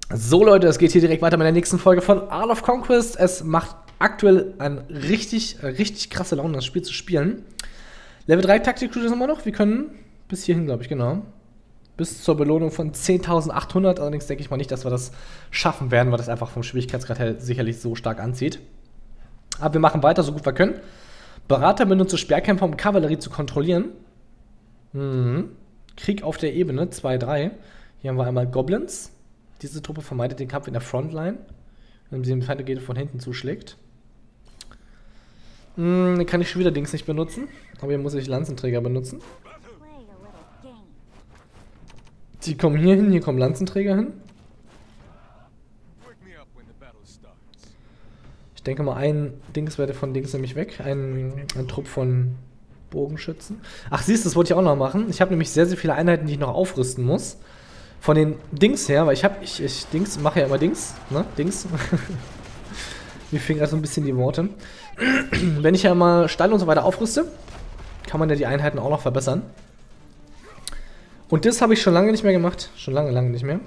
So Leute, es geht hier direkt weiter mit der nächsten Folge von Art of Conquest. Es macht aktuell ein richtig krasse Laune, das Spiel zu spielen. Level 3 Taktik tut es immer noch. Wir können bis hierhin, glaube ich, genau. Bis zur Belohnung von 10.800. Allerdings denke ich mal nicht, dass wir das schaffen werden, weil das einfach vom Schwierigkeitsgrad her sicherlich so stark anzieht. Aber wir machen weiter, so gut wir können. Berater benutzt Speerkämpfer, um Kavallerie zu kontrollieren. Krieg auf der Ebene, 2-3. Hier haben wir einmal Goblins. Diese Truppe vermeidet den Kampf in der Frontline, wenn sie dem Feind von hinten zuschlägt. Dann kann ich schon wieder Dings nicht benutzen. Aber hier muss ich Lanzenträger benutzen. Die kommen hier hin, hier kommen Lanzenträger hin. Ich denke mal, ein Dings werde von Dings nämlich weg. Ein Trupp von Bogenschützen. Ach, siehst du, das wollte ich auch noch machen. Ich habe nämlich sehr viele Einheiten, die ich noch aufrüsten muss. Von den Dings her, weil ich Dings mache ja immer Dings, ne? Dings. Mir fehlen gerade so ein bisschen die Worte. Wenn ich ja mal Stall und so weiter aufrüste, kann man ja die Einheiten auch noch verbessern. Und das habe ich schon lange nicht mehr gemacht. Schon lange nicht mehr.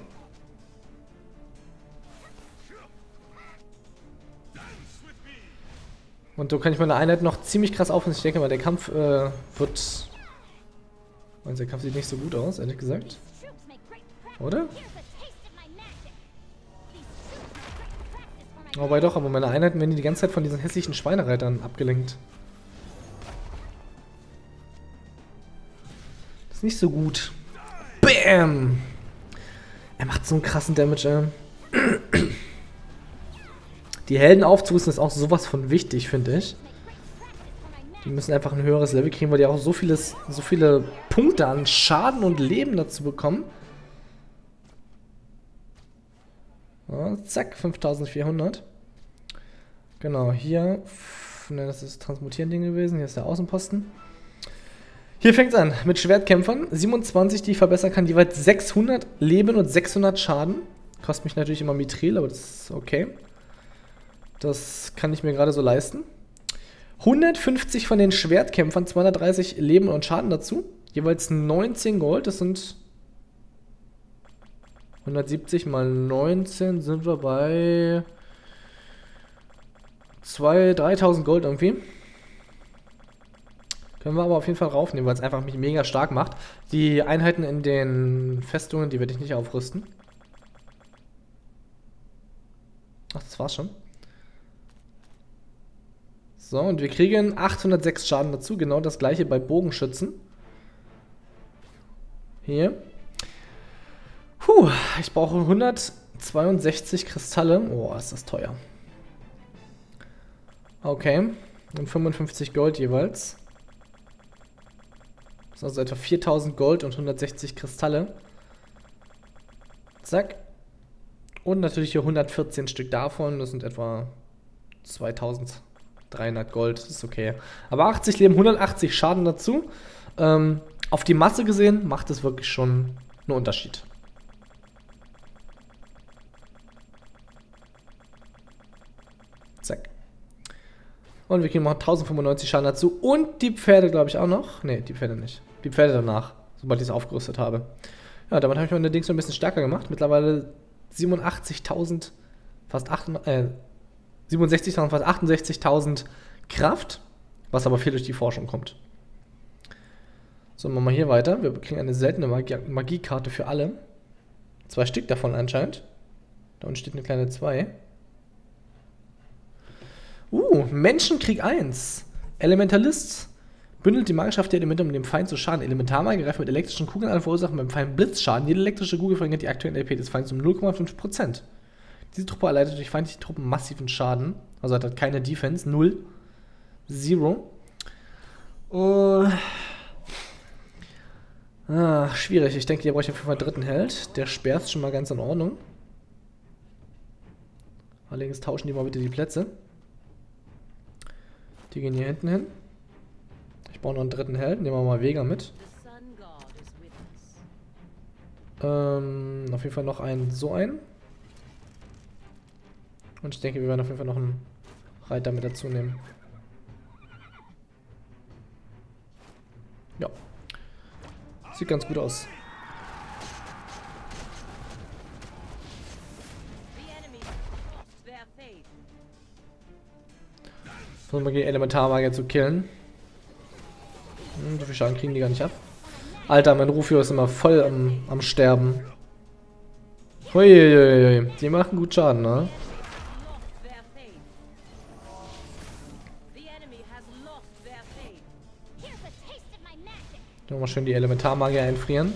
Und so kann ich meine Einheit noch ziemlich krass aufrüsten. Ich denke mal, der Kampf wird... Der Kampf sieht nicht so gut aus, ehrlich gesagt. Oder? Wobei doch, aber meine Einheiten werden die ganze Zeit von diesen hässlichen Schweinereitern abgelenkt. Das ist nicht so gut. Bam! Er macht so einen krassen Damage, Die Helden aufzurüsten ist auch sowas von wichtig, finde ich. Die müssen einfach ein höheres Level kriegen, weil die auch so viele Punkte an Schaden und Leben dazu bekommen. Ja, zack, 5400. Genau, hier. Ne, das ist das Transmutieren-Ding gewesen. Hier ist der Außenposten. Hier fängt es an mit Schwertkämpfern. 27, die ich verbessern kann. Jeweils 600 Leben und 600 Schaden. Kostet mich natürlich immer Mithril, aber das ist okay. Das kann ich mir gerade so leisten. 150 von den Schwertkämpfern, 230 Leben und Schaden dazu. Jeweils 19 Gold, das sind 170 mal 19, sind wir bei 3.000 Gold irgendwie. Können wir aber auf jeden Fall raufnehmen, weil es einfach mich mega stark macht. Die Einheiten in den Festungen, die werde ich nicht aufrüsten. Ach, das war's schon. So, und wir kriegen 806 Schaden dazu. Genau das gleiche bei Bogenschützen. Hier. Ich brauche 162 Kristalle. Oh, ist das teuer. Okay. Und 55 Gold jeweils. Das ist also etwa 4000 Gold und 160 Kristalle. Zack. Und natürlich hier 114 Stück davon. Das sind etwa 2300 Gold. Das ist okay. Aber 80 Leben, 180 Schaden dazu. Auf die Masse gesehen macht es wirklich schon einen Unterschied. Zack. Und wir kriegen noch 1095 Schaden dazu. Und die Pferde, glaube ich, auch noch. Ne, die Pferde nicht. Die Pferde danach, sobald ich es aufgerüstet habe. Ja, damit habe ich meine Dings so ein bisschen stärker gemacht. Mittlerweile 87.000, fast 67.000, fast 68.000 Kraft. Was aber viel durch die Forschung kommt. So, machen wir hier weiter. Wir kriegen eine seltene Magiekarte für alle. 2 Stück davon anscheinend. Da unten steht eine kleine 2. Menschenkrieg 1. Elementalist. Bündelt die Magenschaft der Elemente, um dem Feind zu schaden. Elementarmagie greift mit elektrischen Kugeln an und verursacht beim Feind Blitzschaden. Jede elektrische Kugel verringert die aktuelle LP des Feindes um 0,5%. Diese Truppe erleidet durch feindliche Truppen massiven Schaden. Also hat keine Defense. 0. 0. Schwierig. Ich denke, hier brauche ich auf jeden Fall einen dritten Held. Der Speer ist schon mal ganz in Ordnung. Allerdings tauschen die mal bitte die Plätze. Die gehen hier hinten hin. Ich brauche noch einen dritten Held. Nehmen wir mal Vega mit. Auf jeden Fall noch so einen. Und ich denke, wir werden auf jeden Fall noch einen Reiter mit dazu nehmen. Ja. Sieht ganz gut aus. Versuchen wir gegen Elementarmagier zu killen. So viel Schaden kriegen die gar nicht ab. Alter, mein Rufio ist immer voll am Sterben. Huiuiui, die machen gut Schaden, ne? Nochmal schön die Elementarmagier einfrieren.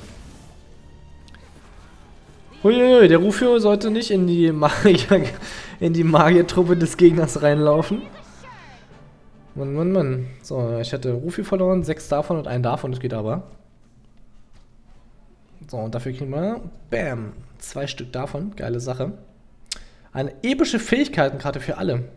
Huiuiui, der Rufio sollte nicht in die Magiertruppe des Gegners reinlaufen. Mann, Mann, Mann. So, ich hätte Rufio verloren, 6 davon und einen davon, das geht aber. So, und dafür kriegen wir, bam, 2 Stück davon, geile Sache. Eine epische Fähigkeitenkarte für alle.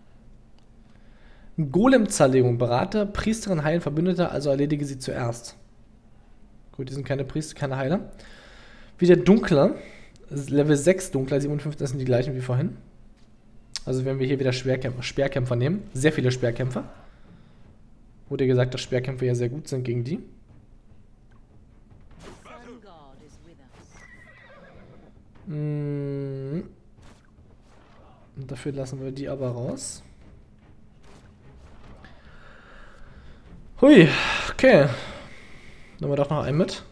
Golem-Zerlegung, Berater, Priesterin, Heilen, Verbündeter, also erledige sie zuerst. Gut, die sind keine Priester, keine Heiler. Wieder Dunkler, Level 6 Dunkler, 57, das sind die gleichen wie vorhin. Also wenn wir hier wieder Speerkämpfer nehmen, sehr viele Speerkämpfer. Wurde gesagt, dass Speerkämpfer ja sehr gut sind gegen die. Und dafür lassen wir die aber raus. Hui, okay. Nehmen wir doch noch einen mit.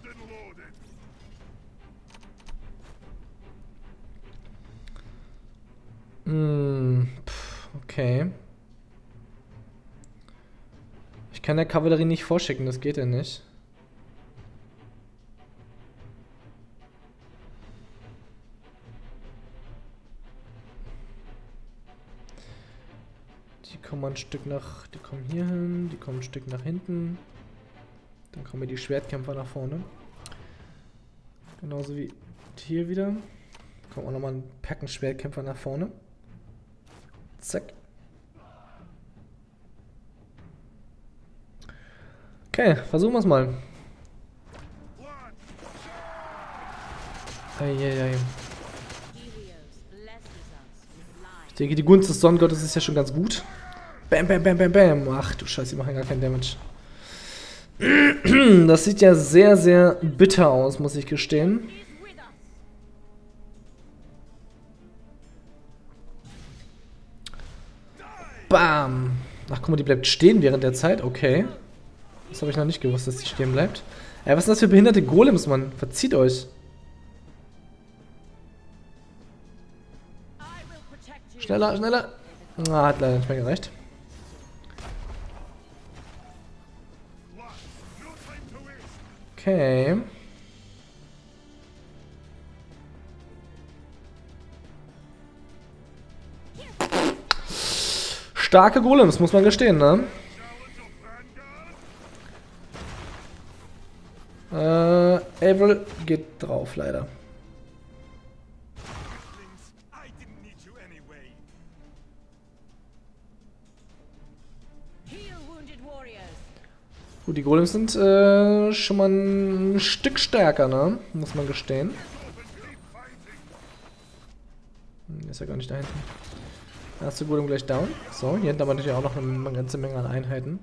Okay. Ich kann der Kavallerie nicht vorschicken, das geht ja nicht. Die kommen ein Stück nach, die kommen hier hin, die kommen ein Stück nach hinten. Dann kommen die Schwertkämpfer nach vorne. Genauso wie hier wieder. Kommen auch nochmal ein Packen Schwertkämpfer nach vorne. Zack. Okay, versuchen wir es mal. Eieiei. Ich denke, die Gunst des Sonnengottes ist ja schon ganz gut. Bam, bam, bam, bam, bam. Ach du Scheiße, die machen gar keinen Damage. Das sieht ja sehr, sehr bitter aus, muss ich gestehen. Bam. Ach, guck mal, die bleibt stehen während der Zeit. Okay. Das habe ich noch nicht gewusst, dass die stehen bleibt. Ey, was sind das für behinderte Golems, Mann? Verzieht euch. Schneller, schneller. Ah, hat leider nicht mehr gereicht. Okay. Starke Golems, muss man gestehen, ne? Avril geht drauf, leider. Gut, die Golems sind schon mal ein Stück stärker, ne? Muss man gestehen. Ist ja gar nicht da hinten. Erste Golem gleich down. So, hier hinten aber natürlich auch noch eine ganze Menge an Einheiten.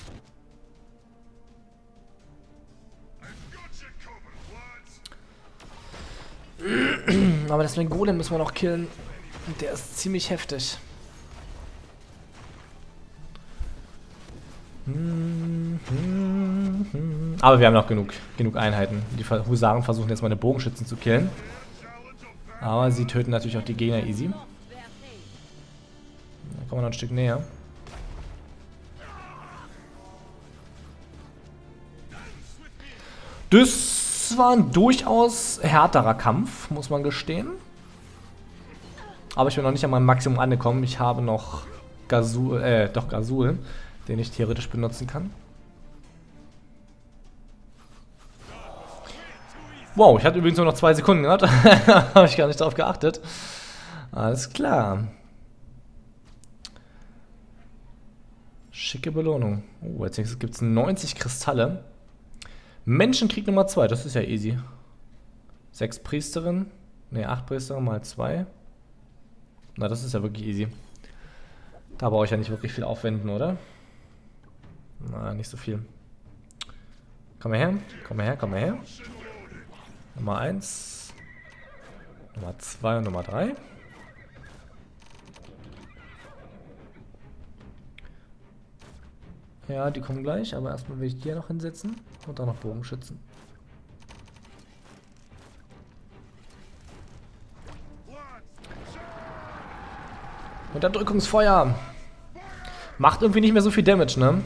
Aber das mit dem Golem müssen wir noch killen. Und der ist ziemlich heftig. Aber wir haben noch genug Einheiten. Die Husaren versuchen jetzt meine Bogenschützen zu killen. Aber sie töten natürlich auch die Gegner easy. Da kommen wir noch ein Stück näher. Das war ein durchaus härterer Kampf, muss man gestehen. Aber ich bin noch nicht an meinem Maximum angekommen. Ich habe noch Gazul, den ich theoretisch benutzen kann. Wow, ich hatte übrigens nur noch 2 Sekunden gehabt. Habe ich gar nicht drauf geachtet. Alles klar. Schicke Belohnung. Oh, als nächstes gibt es 90 Kristalle. Menschenkrieg Nummer 2, das ist ja easy. 6 Priesterinnen. Ne, 8 Priesterinnen mal 2. Na, das ist ja wirklich easy. Da brauche ich ja nicht wirklich viel aufwenden, oder? Na, nicht so viel. Komm her, komm her, komm her. Nummer 1. Nummer 2 und Nummer 3. Ja, die kommen gleich, aber erstmal will ich die ja noch hinsetzen. Und dann noch Bogenschützen. Unterdrückungsfeuer! Macht irgendwie nicht mehr so viel Damage, ne?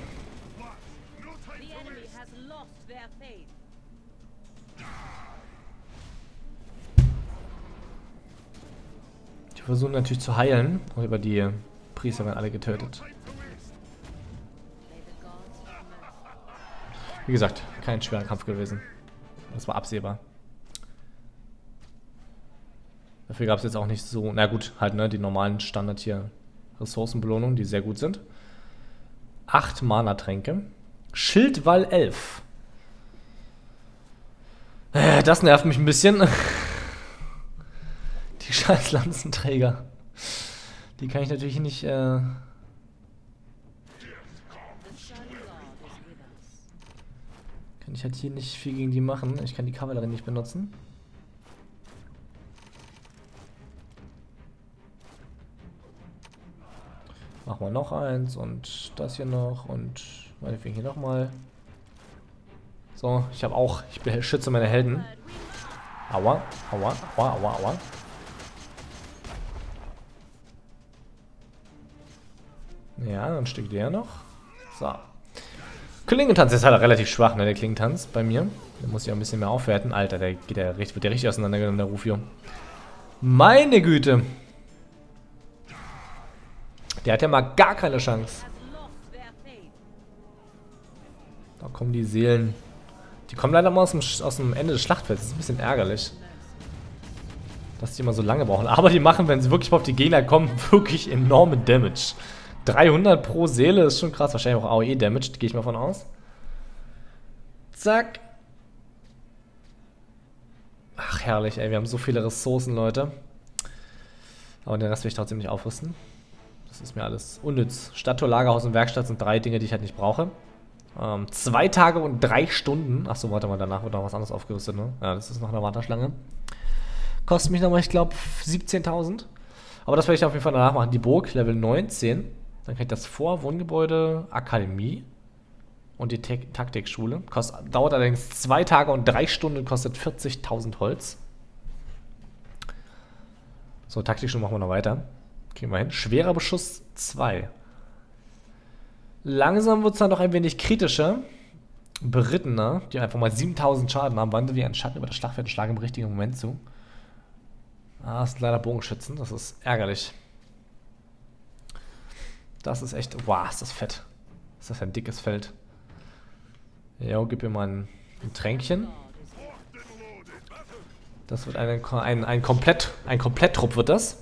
Die versuchen natürlich zu heilen. Und über die Priester werden alle getötet. Wie gesagt, kein schwerer Kampf gewesen. Das war absehbar. Dafür gab es jetzt auch nicht so... Na gut, halt, ne, die normalen Standard hier Ressourcenbelohnungen, die sehr gut sind. 8 Mana-Tränke. Schildwall 11. Das nervt mich ein bisschen. Die scheiß Lanzenträger. Die kann ich natürlich nicht... Kann ich halt hier nicht viel gegen die machen. Ich kann die Kavallerie nicht benutzen. Machen wir noch eins und das hier noch und meinetwegen hier nochmal. So, ich beschütze meine Helden. Aua, aua, aua, aua, aua. Ja, ein Stück der noch. So. Klingentanz ist halt relativ schwach, ne, der Klingentanz bei mir. Der muss ich auch ein bisschen mehr aufwerten. Alter, wird der richtig auseinandergenommen, der Rufio. Meine Güte. Der hat ja mal gar keine Chance. Da kommen die Seelen. Die kommen leider mal aus dem Ende des Schlachtfelds. Das ist ein bisschen ärgerlich. Dass die immer so lange brauchen. Aber die machen, wenn sie wirklich auf die Gegner kommen, wirklich enorme Damage. 300 pro Seele ist schon krass. Wahrscheinlich auch AOE-Damage, gehe ich mal von aus. Zack. Ach, herrlich, ey. Wir haben so viele Ressourcen, Leute. Aber den Rest will ich trotzdem nicht aufrüsten. Das ist mir alles unnütz. Stadttor, Lagerhaus und Werkstatt sind 3 Dinge, die ich halt nicht brauche. 2 Tage und 3 Stunden. Achso, warte mal, danach wird noch was anderes aufgerüstet, ne? Ja, das ist noch eine Warteschlange. Kostet mich nochmal, ich glaube, 17.000. Aber das werde ich auf jeden Fall danach machen. Die Burg, Level 19. Dann kann ich das Wohngebäude, Akademie und die Taktikschule. Dauert allerdings 2 Tage und 3 Stunden, kostet 40.000 Holz. So, Taktikschule machen wir noch weiter. Kriegen wir hin. Schwerer Beschuss 2. Langsam wird es dann noch ein wenig kritischer. Berittener, die einfach mal 7000 Schaden haben, wandern wie ein Schatten über das Schlachtfeld und schlagen im richtigen Moment zu. Ah, das sind leider Bogenschützen, das ist ärgerlich. Das ist echt... Wow, ist das fett. Ist das ein dickes Feld. Jo, gib mir mal ein Tränkchen. Das wird ein Kompletttrupp wird das.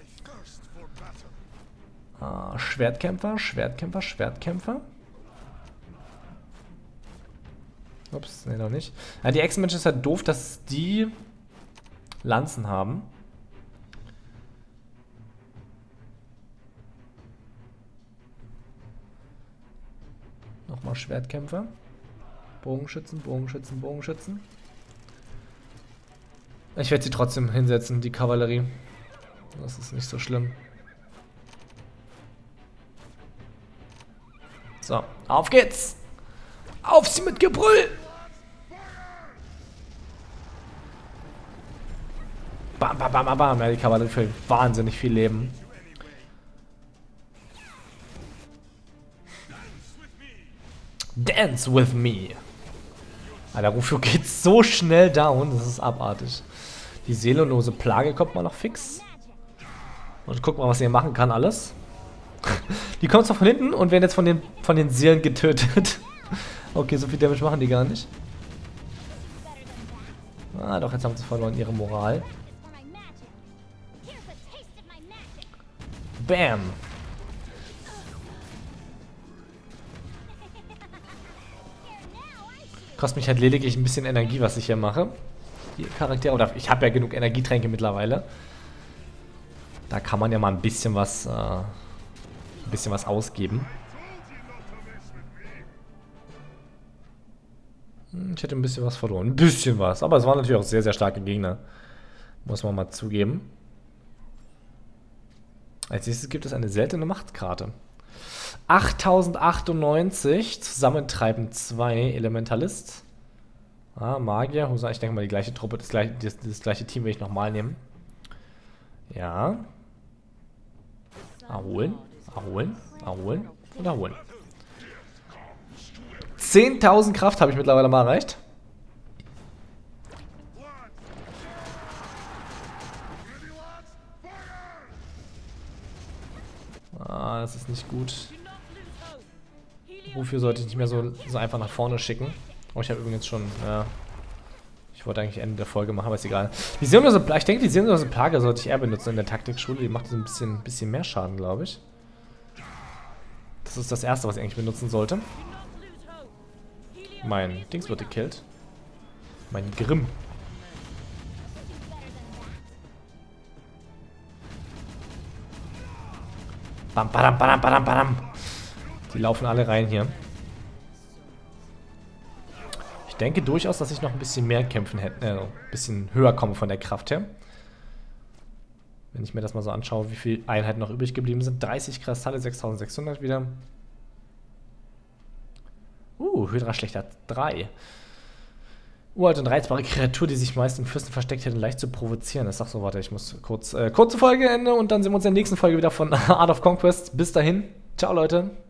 Schwertkämpfer, Schwertkämpfer, Schwertkämpfer. Ups, nee, noch nicht. Ja, die Echsenmenschen ist halt doof, dass die Lanzen haben. Nochmal Schwertkämpfer. Bogenschützen, Bogenschützen, Bogenschützen. Ich werde sie trotzdem hinsetzen, die Kavallerie. Das ist nicht so schlimm. So, auf geht's! Auf sie mit Gebrüll! Bam, bam, bam, bam, bam. Ja, die Kavallerie füllt wahnsinnig viel Leben. Dance with me. Alter, Rufio geht so schnell down, das ist abartig. Die seelenlose Plage kommt mal noch fix. Und guck mal, was ihr machen kann, alles. Die kommt zwar von hinten und werden jetzt von den Seelen getötet. Okay, so viel Damage machen die gar nicht. Ah, doch, jetzt haben sie verloren ihre Moral. Bam. Kostet mich halt lediglich ein bisschen Energie, was ich hier mache. Die Charaktere, oder ich habe ja genug Energietränke mittlerweile. Da kann man ja mal ein bisschen was ausgeben. Ich hätte ein bisschen was verloren. Ein bisschen was. Aber es waren natürlich auch sehr, sehr starke Gegner. Muss man mal zugeben. Als nächstes gibt es eine seltene Machtkarte. 8098. Zusammentreiben 2. Elementalist. Ah, Magier. Ich denke mal, die gleiche Truppe, das gleiche Team will ich nochmal nehmen. Ja. Erholen. Erholen. Erholen. Und erholen. 10.000 Kraft habe ich mittlerweile mal erreicht. Ah, das ist nicht gut. Wofür sollte ich nicht mehr so einfach nach vorne schicken? Oh, ich habe übrigens schon, ja. Ich wollte eigentlich Ende der Folge machen, aber ist egal. Die Seelenlose Plage, ich denke, die Seelenlose Plage sollte ich eher benutzen in der Taktikschule. Die macht so ein bisschen mehr Schaden, glaube ich. Das ist das Erste, was ich eigentlich benutzen sollte. Mein Dings wird gekillt. Mein Grimm. Bam, badam, badam, badam, badam. Die laufen alle rein hier. Ich denke durchaus, dass ich noch ein bisschen mehr kämpfen hätte, ein bisschen höher komme von der Kraft her. Wenn ich mir das mal so anschaue, wie viele Einheiten noch übrig geblieben sind. 30 Kristalle, 6600 wieder. Hydra schlechter 3. Uralte und reizbare Kreatur, die sich meist im Fürsten versteckt hätte, leicht zu provozieren. Ich sag so, warte, ich muss kurze Folge enden und dann sehen wir uns in der nächsten Folge wieder von Art of Conquest. Bis dahin, ciao Leute.